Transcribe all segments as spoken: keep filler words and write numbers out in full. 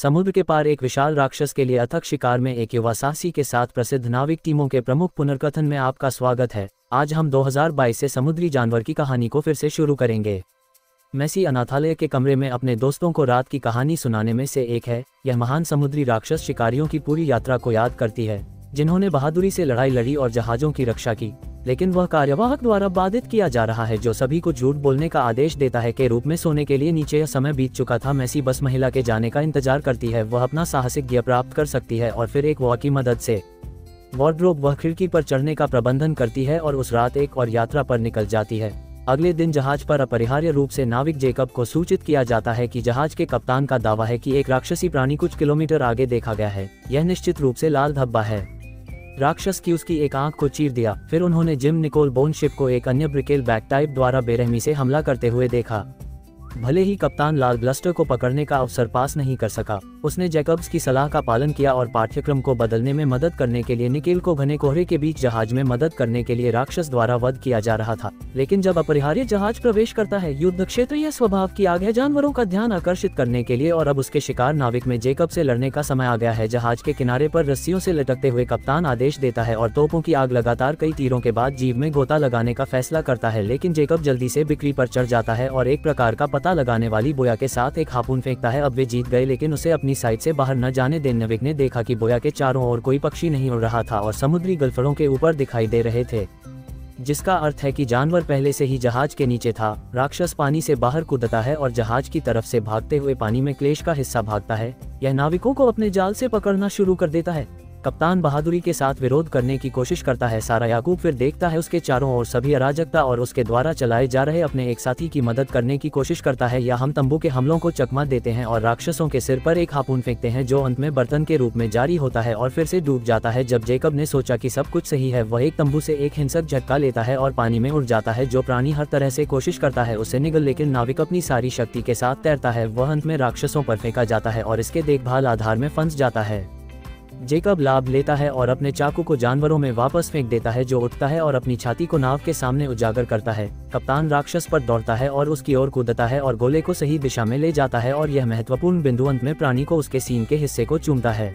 समुद्र के पार एक विशाल राक्षस के लिए अथक शिकार में एक युवा साहसी के साथ प्रसिद्ध नाविक टीमों के प्रमुख पुनर्कथन में आपका स्वागत है। आज हम दो हज़ार बाईस से समुद्री जानवर की कहानी को फिर से शुरू करेंगे। मेसी अनाथालय के कमरे में अपने दोस्तों को रात की कहानी सुनाने में से एक है। यह महान समुद्री राक्षस शिकारियों की पूरी यात्रा को याद करती है, जिन्होंने बहादुरी से लड़ाई लड़ी और जहाज़ों की रक्षा की। लेकिन वह कार्यवाहक द्वारा बाधित किया जा रहा है, जो सभी को झूठ बोलने का आदेश देता है के रूप में सोने के लिए नीचे। यह समय बीत चुका था। मेसी बस महिला के जाने का इंतजार करती है। वह अपना साहसिक गियर प्राप्त कर सकती है और फिर एक वॉर की मदद से वार्डरोब वह खिड़की पर चढ़ने का प्रबंधन करती है और उस रात एक और यात्रा पर निकल जाती है। अगले दिन जहाज पर अपरिहार्य रूप से नाविक जेकब को सूचित किया जाता है कि जहाज के कप्तान का दावा है कि एक राक्षसी प्राणी कुछ किलोमीटर आगे देखा गया है। यह निश्चित रूप से लाल धब्बा है। राक्षस की उसकी एक आंख को चीर दिया। फिर उन्होंने जिम निकोल बोन शिप को एक अन्य ब्रिकेल बैक टाइप द्वारा बेरहमी से हमला करते हुए देखा। भले ही कप्तान लाल ब्लस्टर को पकड़ने का अवसर पास नहीं कर सका, उसने जैकब्स की सलाह का पालन किया और पाठ्यक्रम को बदलने में मदद करने के लिए निकेल को घने कोहरे के बीच जहाज में मदद करने के लिए राक्षस द्वारा वध किया जा रहा था। लेकिन जब अपरिहार्य जहाज प्रवेश करता है युद्ध क्षेत्र, यह स्वभाव की आग है जानवरों का ध्यान आकर्षित करने के लिए, और अब उसके शिकार नाविक में जेकब से लड़ने का समय आ गया है। जहाज के किनारे पर रस्सियों से लटकते हुए कप्तान आदेश देता है और तोपों की आग लगातार कई तीरों के बाद जीव में गोता लगाने का फैसला करता है। लेकिन जेकब जल्दी से बिक्री पर चढ़ जाता है और एक प्रकार का पता लगाने वाली बोया के साथ एक हार्पून फेंकता है। अब वे जीत गए, लेकिन उसे अपनी साइड से बाहर न जाने देने नाविक ने देखा कि बोया के चारों ओर कोई पक्षी नहीं उड़ रहा था और समुद्री गल्फड़ों के ऊपर दिखाई दे रहे थे, जिसका अर्थ है कि जानवर पहले से ही जहाज के नीचे था। राक्षस पानी से बाहर कूदता है और जहाज की तरफ से भागते हुए पानी में क्लेश का हिस्सा भागता है। यह नाविकों को अपने जाल से पकड़ना शुरू कर देता है। कप्तान बहादुरी के साथ विरोध करने की कोशिश करता है। सारा याकूब फिर देखता है उसके चारों ओर सभी अराजकता और उसके द्वारा चलाए जा रहे अपने एक साथी की मदद करने की कोशिश करता है। या हम तंबू के हमलों को चकमा देते हैं और राक्षसों के सिर पर एक हार्पून फेंकते हैं, जो अंत में बर्तन के रूप में जारी होता है और फिर से डूब जाता है। जब जेकब ने सोचा कि सब कुछ सही है, वह एक तंबू से एक हिंसक झटका लेता है और पानी में उड़ जाता है। जो प्राणी हर तरह से कोशिश करता है उसे निगल, लेकिन नाविक अपनी सारी शक्ति के साथ तैरता है। वह अंत में राक्षसों पर फेंका जाता है और इसके देखभाल आधार में फंस जाता है। जेकब लाभ लेता है और अपने चाकू को जानवरों में वापस फेंक देता है, जो उठता है और अपनी छाती को नाव के सामने उजागर करता है। कप्तान राक्षस पर दौड़ता है और उसकी ओर कूदता है और गोले को सही दिशा में ले जाता है, और यह महत्वपूर्ण बिंदु अंत में प्राणी को उसके सींग के हिस्से को चूमता है,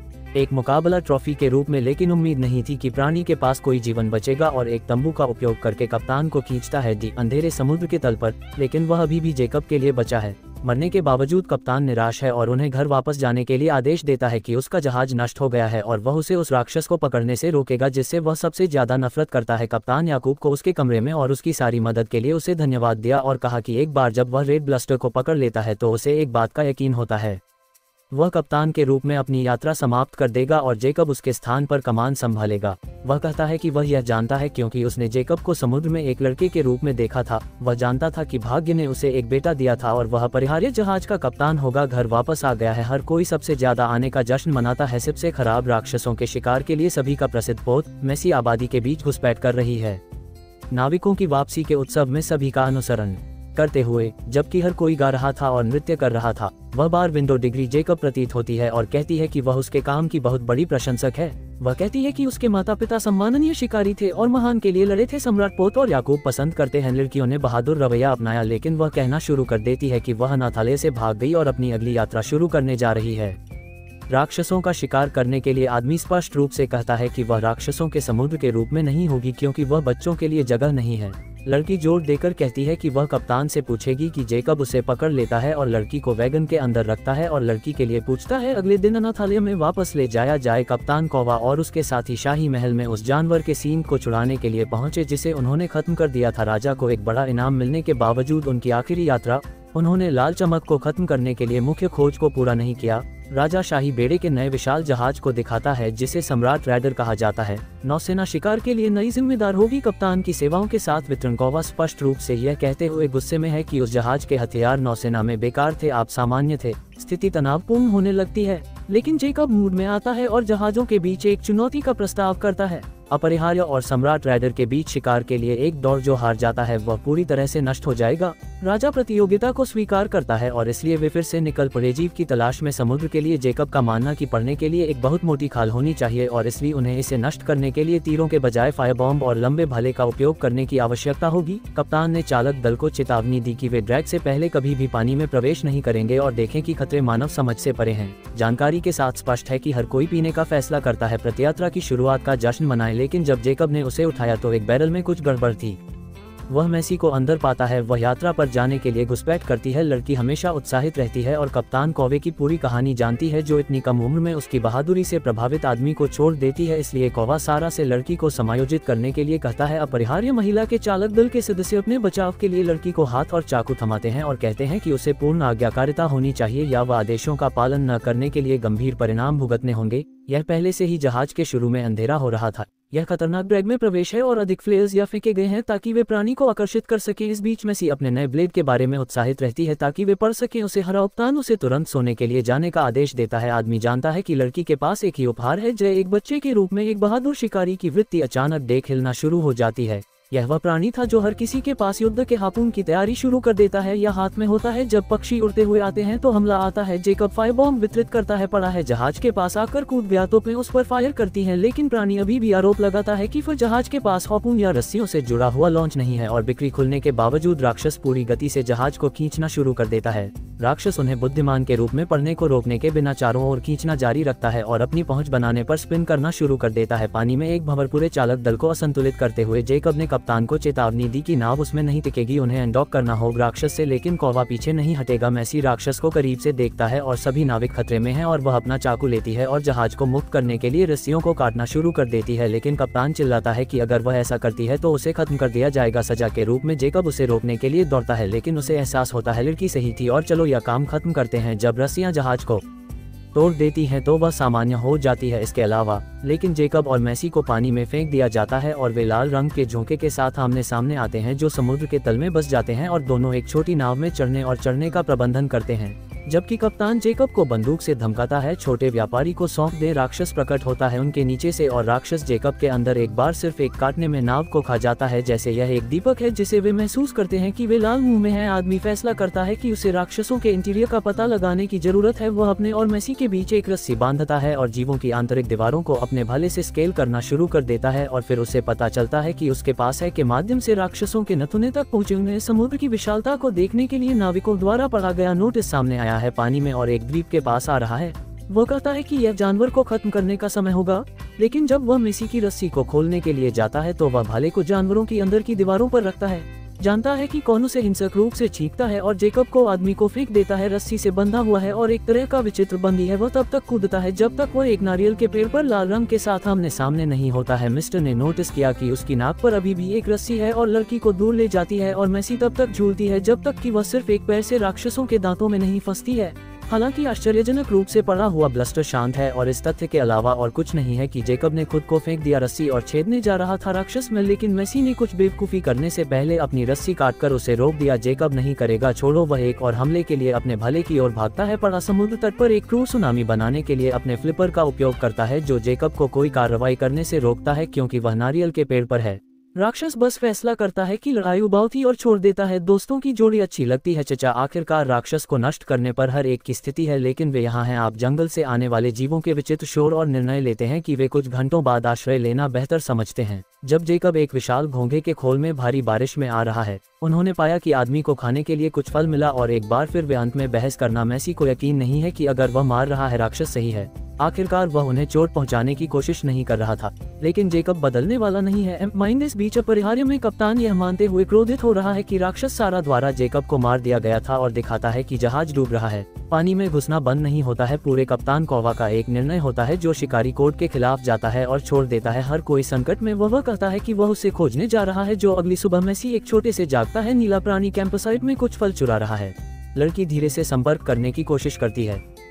एक मुकाबला ट्रॉफी के रूप में। लेकिन उम्मीद नहीं थी कि प्राणी के पास कोई जीवन बचेगा और एक तंबू का उपयोग करके कप्तान को खींचता है दी अंधेरे समुद्र के तल पर। लेकिन वह अभी भी जेकब के लिए बचा है। मरने के बावजूद कप्तान निराश है और उन्हें घर वापस जाने के लिए आदेश देता है कि उसका जहाज नष्ट हो गया है और वह उसे उस राक्षस को पकड़ने से रोकेगा जिससे वह सबसे ज्यादा नफरत करता है। कप्तान याकूब को उसके कमरे में और उसकी सारी मदद के लिए उसे धन्यवाद दिया और कहा कि एक बार जब वह रेड ब्लस्टर को पकड़ लेता है तो उसे एक बात का यकीन होता है, वह कप्तान के रूप में अपनी यात्रा समाप्त कर देगा और जेकब उसके स्थान पर कमान संभालेगा। वह कहता है कि वह यह जानता है क्योंकि उसने जेकब को समुद्र में एक लड़के के रूप में देखा था। वह जानता था कि भाग्य ने उसे एक बेटा दिया था और वह अपरिहार्य जहाज का कप्तान होगा। घर वापस आ गया है। हर कोई सबसे ज्यादा आने का जश्न मनाता है। सबसे खराब राक्षसों के शिकार के लिए सभी का प्रसिद्ध पोत मेसी आबादी के बीच घुसपैठ कर रही है, नाविकों की वापसी के उत्सव में सभी का अनुसरण करते हुए। जबकि हर कोई गा रहा था और नृत्य कर रहा था, वह बार विंडो डिग्री जेकब प्रतीत होती है और कहती है कि वह उसके काम की बहुत बड़ी प्रशंसक है। वह कहती है कि उसके माता पिता सम्माननीय शिकारी थे और महान के लिए लड़े थे। सम्राट पोत और याकूब पसंद करते हैं। लड़कियों ने बहादुर रवैया अपनाया, लेकिन वह कहना शुरू कर देती है कि वह अनाथालय से भाग गई और अपनी अगली यात्रा शुरू करने जा रही है। राक्षसों का शिकार करने के लिए आदमी स्पष्ट रूप से कहता है कि वह राक्षसों के समुद्र के रूप में नहीं होगी, क्योंकि वह बच्चों के लिए जगह नहीं है। लड़की जोर देकर कहती है कि वह कप्तान से पूछेगी कि जेकब उसे पकड़ लेता है और लड़की को वैगन के अंदर रखता है और लड़की के लिए पूछता है अगले दिन अनाथालय में वापस ले जाया जाए। कप्तान कौवा और उसके साथी शाही महल में उस जानवर के सींग को छुड़ाने के लिए पहुंचे जिसे उन्होंने खत्म कर दिया था। राजा को एक बड़ा इनाम मिलने के बावजूद उनकी आखिरी यात्रा, उन्होंने लाल चमक को खत्म करने के लिए मुख्य खोज को पूरा नहीं किया। राजा शाही बेड़े के नए विशाल जहाज को दिखाता है जिसे सम्राट रैडर कहा जाता है। नौसेना शिकार के लिए नई जिम्मेदार होगी, कप्तान की सेवाओं के साथ वितरण। कौवा स्पष्ट रूप से यह कहते हुए गुस्से में है कि उस जहाज के हथियार नौसेना में बेकार थे, आप सामान्य थे। स्थिति तनावपूर्ण होने लगती है, लेकिन जेकब मूड में आता है और जहाजों के बीच एक चुनौती का प्रस्ताव करता है। अपरिहार्य और सम्राट राइडर के बीच शिकार के लिए एक दौड़ जो हार जाता है वह पूरी तरह से नष्ट हो जाएगा। राजा प्रतियोगिता को स्वीकार करता है और इसलिए वे फिर से निकल पड़े जीव की तलाश में समुद्र के लिए। जेकब का मानना कि पड़ने के लिए एक बहुत मोटी खाल होनी चाहिए और इसलिए उन्हें इसे नष्ट करने के लिए तीरों के बजाय फायर बॉम्ब और लंबे भाले का उपयोग करने की आवश्यकता होगी। कप्तान ने चालक दल को चेतावनी दी कि वे ड्रैग से पहले कभी भी पानी में प्रवेश नहीं करेंगे और देखें कि खतरे मानव समझ से परे हैं। जानकारी के साथ स्पष्ट है कि हर कोई पीने का फैसला करता है प्रतियात्रा की शुरुआत का जश्न मनाए, लेकिन जब जेकब ने उसे उठाया तो एक बैरल में कुछ गड़बड़ थी। वह मैसी को अंदर पाता है। वह यात्रा पर जाने के लिए घुसपैठ करती है। लड़की हमेशा उत्साहित रहती है और कप्तान कौवे की पूरी कहानी जानती है जो इतनी कम उम्र में उसकी बहादुरी से प्रभावित आदमी को छोड़ देती है। इसलिए कौवा सारा से लड़की को समायोजित करने के लिए कहता है। अपरिहार्य महिला के चालक दल के सदस्य अपने बचाव के लिए लड़की को हाथ और चाकू थमाते हैं और कहते हैं कि उसे पूर्ण आज्ञाकारिता होनी चाहिए या वह आदेशों का पालन न करने के लिए गंभीर परिणाम भुगतने होंगे। यह पहले से ही जहाज के शुरू में अंधेरा हो रहा था। यह खतरनाक ड्रैग में प्रवेश है और अधिक फ्लेयर्स या फेंके गए हैं ताकि वे प्राणी को आकर्षित कर सके। इस बीच मैसी अपने नए ब्लेड के बारे में उत्साहित रहती है ताकि वे पढ़ सके। उसे हरा कप्तान उसे तुरंत सोने के लिए जाने का आदेश देता है। आदमी जानता है कि लड़की के पास एक ही उपहार है। जय एक बच्चे के रूप में एक बहादुर शिकारी की वृत्ति अचानक देख हिलना शुरू हो जाती है। यह वह प्राणी था जो हर किसी के पास युद्ध के हापुन की तैयारी शुरू कर देता है या हाथ में होता है। जब पक्षी उड़ते हुए आते हैं तो हमला आता है। जेकब फायर बॉम्ब वितरित करता है। पड़ा है जहाज के पास आकर कूद गया तो पे उस पर फायर करती है, लेकिन प्राणी अभी भी आरोप लगाता है कि वह जहाज के पास हापुन या रस्सियों से जुड़ा हुआ लॉन्च नहीं है और बिक्री खुलने के बावजूद राक्षस पूरी गति से जहाज को खींचना शुरू कर देता है। राक्षस उन्हें बुद्धिमान के रूप में पढ़ने को रोकने के बिना चारों ओर खींचना जारी रखता है और अपनी पहुंच बनाने पर स्पिन करना शुरू कर देता है। पानी में एक भंवरपूरे चालक दल को असंतुलित करते हुए जेकब ने कप्तान को चेतावनी दी कि नाव उसमें नहीं टिकेगी, उन्हें अनडॉक करना होगा राक्षस से, लेकिन कौवा पीछे नहीं हटेगा। मैसी राक्षस को करीब से देखता है और सभी नाविक खतरे में हैं और वह अपना चाकू लेती है और जहाज को मुक्त करने के लिए रस्सियों को काटना शुरू कर देती है, लेकिन कप्तान चिल्लाता है कि अगर वह ऐसा करती है तो उसे खत्म कर दिया जाएगा सजा के रूप में। जेकब उसे रोकने के लिए दौड़ता है, लेकिन उसे एहसास होता है लड़की सही थी और चलो यह काम खत्म करते हैं। जब रस्सियां जहाज को तोड़ देती हैं तो वह सामान्य हो जाती है। इसके अलावा लेकिन जेकब और मैसी को पानी में फेंक दिया जाता है और वे लाल रंग के झोंके के साथ आमने सामने आते हैं जो समुद्र के तल में बस जाते हैं और दोनों एक छोटी नाव में चढ़ने और चढ़ने का प्रबंधन करते हैं। जबकि कप्तान जेकब को बंदूक से धमकाता है छोटे व्यापारी को सौंप दे। राक्षस प्रकट होता है उनके नीचे से और राक्षस जेकब के अंदर एक बार सिर्फ एक काटने में नाव को खा जाता है, जैसे यह एक दीपक है जिसे वे महसूस करते हैं कि वे लाल मुंह में हैं। आदमी फैसला करता है कि उसे राक्षसों के इंटीरियर का पता लगाने की जरूरत है। वह अपने और मैसी के बीच एक रस्सी बांधता है और जीवों की आंतरिक दीवारों को अपने भाले से स्केल करना शुरू कर देता है और फिर उसे पता चलता है कि उसके पास है के माध्यम से राक्षसों के नथुने तक पहुंचे। उन्हें समुद्र की विशालता को देखने के लिए नाविकों द्वारा पढ़ा गया नोटिस सामने आया है। पानी में और एक द्वीप के पास आ रहा है। वो कहता है कि यह जानवर को खत्म करने का समय होगा, लेकिन जब वह मैसी की रस्सी को खोलने के लिए जाता है तो वह भाले को जानवरों की अंदर की दीवारों पर रखता है। जानता है कि कौन उसे हिंसक रूप से छींकता है और जेकब को आदमी को फेंक देता है। रस्सी से बंधा हुआ है और एक तरह का विचित्र बंदी है। वह तब तक कूदता है जब तक वह एक नारियल के पेड़ पर लाल रंग के साथ आमने सामने नहीं होता है। मिस्टर ने नोटिस किया कि उसकी नाक पर अभी भी एक रस्सी है और लड़की को दूर ले जाती है और मैसी तब तक झूलती है जब तक कि वह सिर्फ एक पैर से राक्षसों के दांतों में नहीं फंसती है। हालांकि आश्चर्यजनक रूप से पड़ा हुआ ब्लस्टर शांत है और इस तथ्य के अलावा और कुछ नहीं है कि जेकब ने खुद को फेंक दिया रस्सी और छेदने जा रहा था राक्षस में, लेकिन मैसी ने कुछ बेवकूफी करने से पहले अपनी रस्सी काटकर उसे रोक दिया। जेकब नहीं करेगा, छोड़ो। वह एक और हमले के लिए अपने भले की ओर भागता है। पड़ा समुद्र तट पर एक क्रूर सुनामी बनाने के लिए अपने फ्लिपर का उपयोग करता है जो जेकब को कोई कार्रवाई करने से रोकता है क्योंकि वह नारियल के पेड़ पर है। राक्षस बस फैसला करता है कि लड़ाई उबाऊ थी और छोड़ देता है। दोस्तों की जोड़ी अच्छी लगती है चचा। आखिरकार राक्षस को नष्ट करने पर हर एक की स्थिति है, लेकिन वे यहाँ हैं। आप जंगल से आने वाले जीवों के विचित्र शोर और निर्णय लेते हैं कि वे कुछ घंटों बाद आश्रय लेना बेहतर समझते हैं। जब जेकब एक विशाल घोंघे के खोल में भारी बारिश में आ रहा है, उन्होंने पाया कि आदमी को खाने के लिए कुछ फल मिला और एक बार फिर वे अंत में बहस करना। मैसी को यकीन नहीं है कि अगर वह मार रहा है राक्षस सही है। आखिरकार वह उन्हें चोट पहुंचाने की कोशिश नहीं कर रहा था, लेकिन जेकब बदलने वाला नहीं है। माइंड इस बीच अपरिहार्य में कप्तान यह मानते हुए क्रोधित हो रहा है कि राक्षस सारा द्वारा जेकब को मार दिया गया था और दिखाता है कि जहाज डूब रहा है। पानी में घुसना बंद नहीं होता है। पूरे कप्तान कौवा का एक निर्णय होता है जो शिकारी कोड के खिलाफ जाता है और छोड़ देता है हर कोई संकट में। वह कहता है कि वह उसे खोजने जा रहा है जो अगली सुबह मैसी एक छोटे से जागता है नीला प्राणी कैंपसाइट में कुछ फल चुरा रहा है। लड़की धीरे से संपर्क करने की कोशिश करती है,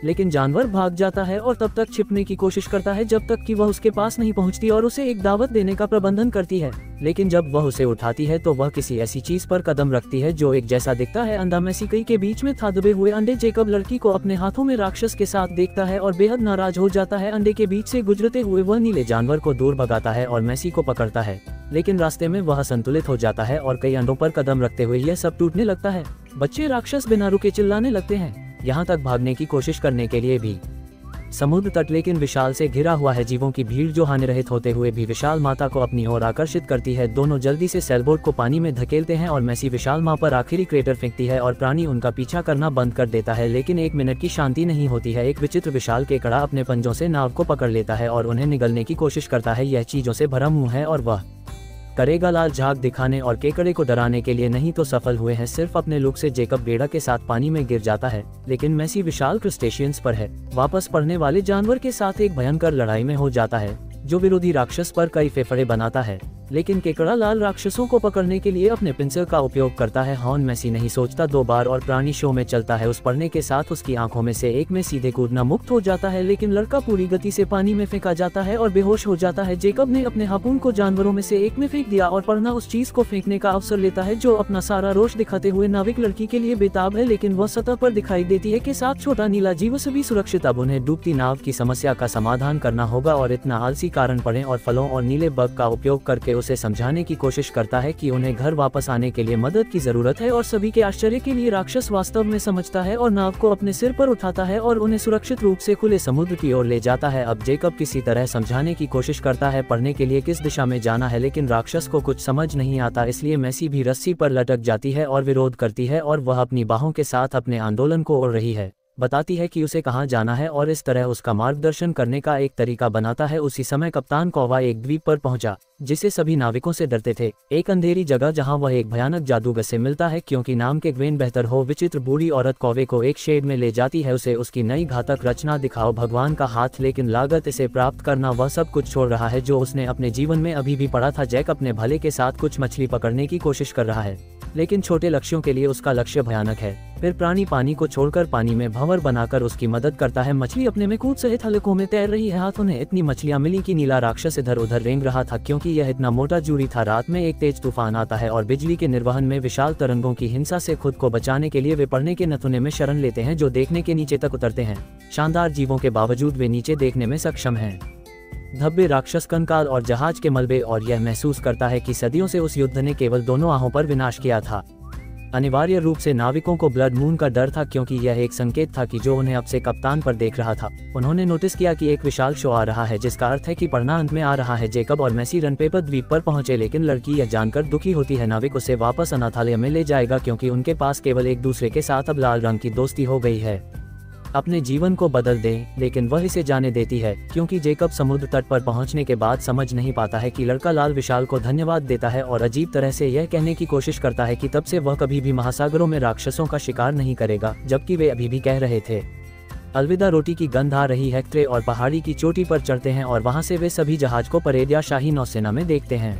लेकिन जानवर भाग जाता है और तब तक छिपने की कोशिश करता है जब तक कि वह उसके पास नहीं पहुंचती और उसे एक दावत देने का प्रबंधन करती है। लेकिन जब वह उसे उठाती है तो वह किसी ऐसी चीज पर कदम रखती है जो एक जैसा दिखता है। अंधा मैसी कई के बीच में था दबे हुए अंडे। जेकब लड़की को अपने हाथों में राक्षस के साथ देखता है और बेहद नाराज हो जाता है। अंडे के बीच से गुजरते हुए वह नीले जानवर को दूर भगाता है और मैसी को पकड़ता है, लेकिन रास्ते में वह संतुलित हो जाता है और कई अंडों पर कदम रखते हुए यह सब टूटने लगता है। बच्चे राक्षस बिना रुके चिल्लाने लगते हैं, यहाँ तक भागने की कोशिश करने के लिए भी। समुद्र तट लेकिन विशाल से घिरा हुआ है। जीवों की भीड़ जो हानि रहित होते हुए भी विशाल माता को अपनी ओर आकर्षित करती है। दोनों जल्दी से सेलबोट को पानी में धकेलते हैं और मैसी विशाल माँ पर आखिरी क्रेटर फेंकती है और प्राणी उनका पीछा करना बंद कर देता है। लेकिन एक मिनट की शांति नहीं होती है। एक विचित्र विशाल केकड़ा अपने पंजों से नाव को पकड़ लेता है और उन्हें निगलने की कोशिश करता है। यह चीजों से भरा मुंह है और वह करेगा लाल झाग दिखाने और केकड़े को डराने के लिए नहीं तो सफल हुए हैं। सिर्फ अपने लुक से जेकब बेड़ा के साथ पानी में गिर जाता है, लेकिन मैसी विशाल क्रस्टेशियंस पर है। वापस पड़ने वाले जानवर के साथ एक भयंकर लड़ाई में हो जाता है जो विरोधी राक्षस पर कई फेफड़े बनाता है। लेकिन केकड़ा लाल राक्षसों को पकड़ने के लिए अपने पिंसर का उपयोग करता है। हॉर्न मैसी नहीं सोचता दो बार और प्राणी शो में चलता है। उस पड़ने के साथ उसकी आंखों में से एक में सीधे कूदना मुक्त हो जाता है, लेकिन लड़का पूरी गति से पानी में फेंका जाता है और बेहोश हो जाता है। जेकब ने अपने हार्पून को जानवरों में से एक में फेंक दिया और पढ़ना उस चीज को फेंकने का अवसर लेता है जो अपना सारा रोष दिखाते हुए नाविक लड़की के लिए बेताब है, लेकिन वह सतह पर दिखाई देती है के साथ छोटा नीला जीव सभी सुरक्षित। अब उन्हें डूबती नाव की समस्या का समाधान करना होगा और इतना आलसी कारण पड़े और फलों और नीले बग का उपयोग करके उसे समझाने की कोशिश करता है कि उन्हें घर वापस आने के लिए मदद की जरूरत है। और सभी के आश्चर्य के लिए राक्षस वास्तव में समझता है और नाव को अपने सिर पर उठाता है और उन्हें सुरक्षित रूप से खुले समुद्र की ओर ले जाता है। अब जेकब किसी तरह समझाने की कोशिश करता है पढ़ने के लिए किस दिशा में जाना है, लेकिन राक्षस को कुछ समझ नहीं आता। इसलिए मैसी भी रस्सी पर लटक जाती है और विरोध करती है और वह अपनी बाहों के साथ अपने आंदोलन को ओढ़ रही है, बताती है कि उसे कहां जाना है और इस तरह उसका मार्गदर्शन करने का एक तरीका बनाता है। उसी समय कप्तान कौवा एक द्वीप पर पहुंचा जिसे सभी नाविकों से डरते थे। एक अंधेरी जगह जहां वह एक भयानक जादूगर से मिलता है क्योंकि नाम के ग्वेन बेहतर हो। विचित्र बूढ़ी औरत कौवे को एक शेड में ले जाती है, उसे उसकी नई घातक रचना दिखाओ भगवान का हाथ, लेकिन लागत इसे प्राप्त करना वह सब कुछ छोड़ रहा है जो उसने अपने जीवन में अभी भी पढ़ा था। जैक अपने भले के साथ कुछ मछली पकड़ने की कोशिश कर रहा है, लेकिन छोटे लक्ष्यों के लिए उसका लक्ष्य भयानक है। फिर प्राणी पानी को छोड़कर पानी में भंवर बनाकर उसकी मदद करता है। मछली अपने में कूद सहित हलकों में तैर रही है। हाथ उन्हें इतनी मछलियां मिली कि नीला राक्षस इधर उधर रेंग रहा था क्योंकि यह इतना मोटा जूरी था। रात में एक तेज तूफान आता है और बिजली के निर्वहन में विशाल तरंगों की हिंसा से खुद को बचाने के लिए वे पड़ने के नथुने में शरण लेते हैं जो देखने के नीचे तक उतरते हैं। शानदार जीवों के बावजूद वे नीचे देखने में सक्षम हैं। धब्बे, राक्षस कंकाल और जहाज के मलबे, और यह महसूस करता है कि सदियों से उस युद्ध ने केवल दोनों आहों पर विनाश किया था। अनिवार्य रूप से नाविकों को ब्लड मून का डर था क्योंकि यह एक संकेत था कि जो उन्हें अब से कप्तान पर देख रहा था। उन्होंने नोटिस किया कि एक विशाल शो आ रहा है जिसका अर्थ है कि पढ़ना अंत में आ रहा है। जेकब और मैसी रनपेपर द्वीप पर पहुंचे, लेकिन लड़की यह जानकर दुखी होती है नाविक उसे वापस अनाथालय में ले जाएगा क्योंकि उनके पास केवल एक दूसरे के साथ अब लाल रंग की दोस्ती हो गई है। अपने जीवन को बदल दें, लेकिन वह इसे जाने देती है क्योंकि जेकब समुद्र तट पर पहुंचने के बाद समझ नहीं पाता है कि लड़का लाल विशाल को धन्यवाद देता है और अजीब तरह से यह कहने की कोशिश करता है कि तब से वह कभी भी महासागरों में राक्षसों का शिकार नहीं करेगा, जबकि वे अभी भी कह रहे थे। अलविदा। रोटी की गंध आ रही है त्रे और पहाड़ी की चोटी पर चढ़ते हैं और वहां से वे सभी जहाज को परेड या शाही नौसेना में देखते हैं।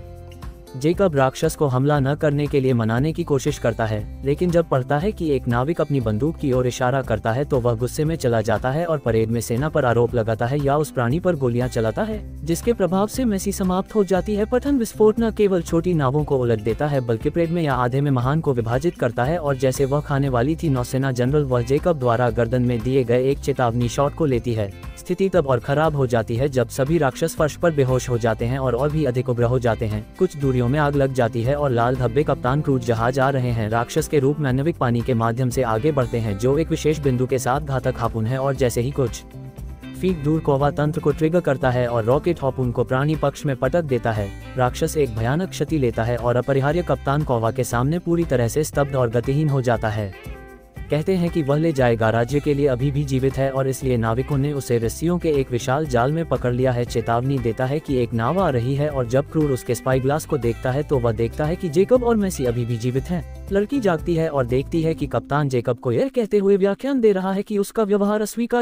जेकब राक्षस को हमला न करने के लिए मनाने की कोशिश करता है, लेकिन जब पढ़ता है कि एक नाविक अपनी बंदूक की ओर इशारा करता है तो वह गुस्से में चला जाता है और परेड में सेना पर आरोप लगाता है या उस प्राणी पर गोलियां चलाता है, जिसके प्रभाव से मैसी समाप्त हो जाती है। पठन विस्फोट न केवल छोटी नावों को उलट देता है बल्कि परेड में या आधे में महान को विभाजित करता है और जैसे वह खाने वाली थी नौसेना जनरल, वह जेकब द्वारा गर्दन में दिए गए एक चेतावनी शॉट को लेती है। स्थिति तब और खराब हो जाती है जब सभी राक्षस फर्श पर बेहोश हो जाते हैं और और भी अधिक उग्र हो जाते हैं। कुछ दूरियों में आग लग जाती है और लाल धब्बे कप्तान क्रूज जहाज आ रहे हैं। राक्षस के रूप में नाविक पानी के माध्यम से आगे बढ़ते हैं जो एक विशेष बिंदु के साथ घातक हार्पून है और जैसे ही कुछ फीट दूर कौवा तंत्र को ट्रिगर करता है और रॉकेट हार्पून को प्राणी पक्ष में पटक देता है। राक्षस एक भयानक क्षति लेता है और अपरिहार्य कप्तान कौवा के सामने पूरी तरह से स्तब्ध और गतिहीन हो जाता है। कहते हैं कि वह ले जाएगा राज्य के लिए अभी भी जीवित है और इसलिए नाविकों ने उसे रस्सियों के एक विशाल जाल में पकड़ लिया है। चेतावनी देता है कि एक नाव आ रही है और जब क्रूर उसके स्पाई ग्लास को देखता है तो वह देखता है कि जेकब और मैसी अभी भी जीवित हैं। लड़की जागती है और देखती है कि कप्तान जेकब को यह कहते हुए व्याख्यान दे रहा है कि उसका व्यवहार अस्वीकार्य है।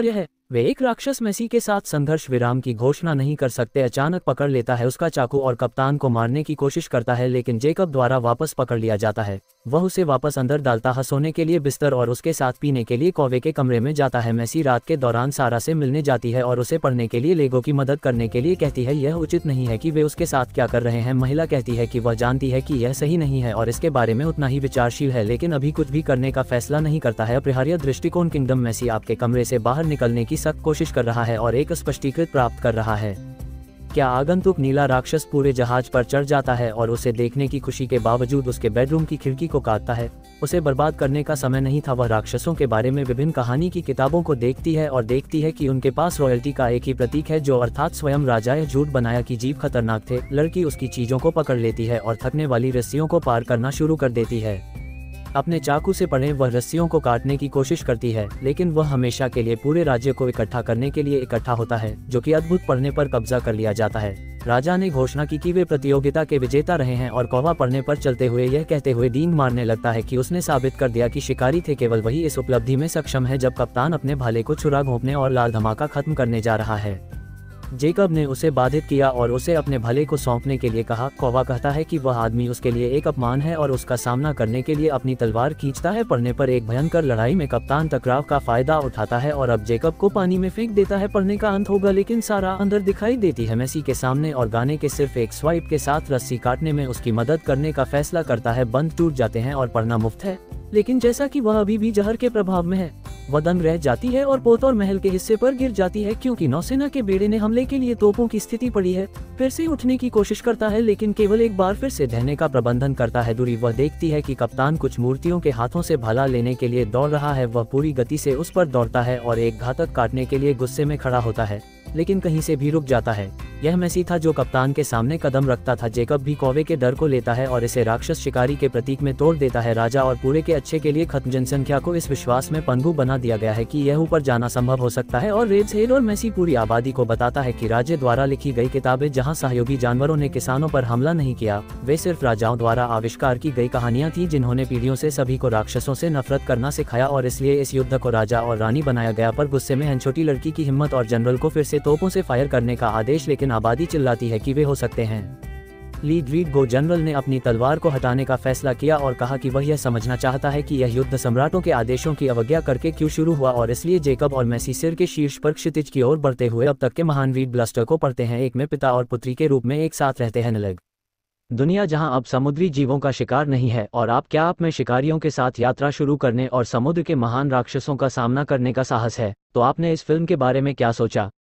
वे एक राक्षस मेसी के साथ संघर्ष विराम की घोषणा नहीं कर सकते। अचानक पकड़ लेता है उसका चाकू और कप्तान को मारने की कोशिश करता है, लेकिन जेकब द्वारा वापस पकड़ लिया जाता है। वह उसे वापस अंदर डालता है, सोने के लिए बिस्तर और उसके साथ पीने के लिए कौवे के कमरे में जाता है। मेसी रात के दौरान सारा से मिलने जाती है और उसे पढ़ने के लिए लेगो की मदद करने के लिए कहती है। यह उचित नहीं है कि वे उसके साथ क्या कर रहे हैं। महिला कहती है कि वह जानती है कि यह सही नहीं है और इसके बारे में उतना ही विचारशील है, लेकिन अभी कुछ भी करने का फैसला नहीं करता है। अपरिहार्य दृष्टिकोण किंगडम मेसी आपके कमरे से बाहर निकलने की सख्त कोशिश कर रहा है और एक स्पष्टीकृत प्राप्त कर रहा है। क्या आगंतुक नीला राक्षस पूरे जहाज पर चढ़ जाता है और उसे देखने की खुशी के बावजूद उसके बेडरूम की खिड़की को काटता है। उसे बर्बाद करने का समय नहीं था। वह राक्षसों के बारे में विभिन्न कहानी की किताबों को देखती है और देखती है कि उनके पास रॉयल्टी का एक ही प्रतीक है, जो अर्थात स्वयं राजा। यह झूठ बनाया कि जीव खतरनाक थे। लड़की उसकी चीजों को पकड़ लेती है और थकने वाली रस्सियों को पार करना शुरू कर देती है। अपने चाकू से पड़े वह रस्सियों को काटने की कोशिश करती है, लेकिन वह हमेशा के लिए पूरे राज्य को इकट्ठा करने के लिए इकट्ठा होता है, जो कि अद्भुत पढ़ने पर कब्जा कर लिया जाता है। राजा ने घोषणा की कि वे प्रतियोगिता के विजेता रहे हैं और कौवा पढ़ने पर चलते हुए यह कहते हुए डींग मारने लगता है कि उसने साबित कर दिया कि शिकारी थे केवल वही इस उपलब्धि में सक्षम है। जब कप्तान अपने भाले को छुरा घोंपने और लाल धमाका खत्म करने जा रहा है, जेकब ने उसे बाधित किया और उसे अपने भले को सौंपने के लिए कहा। कौवा कहता है कि वह आदमी उसके लिए एक अपमान है और उसका सामना करने के लिए अपनी तलवार खींचता है। पढ़ने पर एक भयंकर लड़ाई में कप्तान टकराव का फायदा उठाता है और अब जेकब को पानी में फेंक देता है। पढ़ने का अंत होगा, लेकिन सारा अंदर दिखाई देती है मेसी के सामने और गाने के सिर्फ एक स्वाइप के साथ रस्सी काटने में उसकी मदद करने का फैसला करता है। बंद टूट जाते हैं और पढ़ना मुफ्त है, लेकिन जैसा कि वह अभी भी जहर के प्रभाव में है, वह दंग रह जाती है और पोतौर महल के हिस्से पर गिर जाती है। क्योंकि नौसेना के बेड़े ने हमले के लिए तोपों की स्थिति पड़ी है। फिर से उठने की कोशिश करता है, लेकिन केवल एक बार फिर से ढहने का प्रबंधन करता है। दूरी वह देखती है कि कप्तान कुछ मूर्तियों के हाथों से भाला लेने के लिए दौड़ रहा है। वह पूरी गति से उस पर दौड़ता है और एक घातक काटने के लिए गुस्से में खड़ा होता है, लेकिन कहीं से भी रुक जाता है। यह मेसी था जो कप्तान के सामने कदम रखता था। जेकब भी कौवे के डर को लेता है और इसे राक्षस शिकारी के प्रतीक में तोड़ देता है। राजा और पूरे के अच्छे के लिए खत्म जनसंख्या को इस विश्वास में पनघु बना दिया गया है कि यह ऊपर जाना संभव हो सकता है। और रेड्सहेल और मेसी पूरी आबादी को बताता है कि राज्य द्वारा लिखी गई किताबें, जहां सहयोगी जानवरों ने किसानों पर हमला नहीं किया, वे सिर्फ राजाओं द्वारा आविष्कार की गई कहानियां थी, जिन्होंने पीढ़ियों से सभी को राक्षसों से नफरत करना सिखाया। और इसलिए इस युद्ध को राजा और रानी बनाया गया। पर गुस्से में हन छोटी लड़की की हिम्मत और जनरल को फिर से तोपों से फायर करने का आदेश, लेकिन आबादी चिल्लाती है कि वे हो सकते हैं। लीड रीड गो जनरल ने अपनी तलवार को हटाने का फैसला किया और कहा कि वह यह समझना चाहता है कि यह युद्ध सम्राटों के आदेशों की अवज्ञा करके क्यों शुरू हुआ। और इसलिए जेकब और मेसी सिर के शीर्ष पर क्षितिज की ओर बढ़ते हुए अब तक के महान रीड ब्लस्टर को पढ़ते हैं। एक में पिता और पुत्री के रूप में एक साथ रहते हैं। नलग दुनिया जहां अब समुद्री जीवों का शिकार नहीं है। और आप क्या आप में शिकारियों के साथ यात्रा शुरू करने और समुद्र के महान राक्षसों का सामना करने का साहस है? तो आपने इस फिल्म के बारे में क्या सोचा?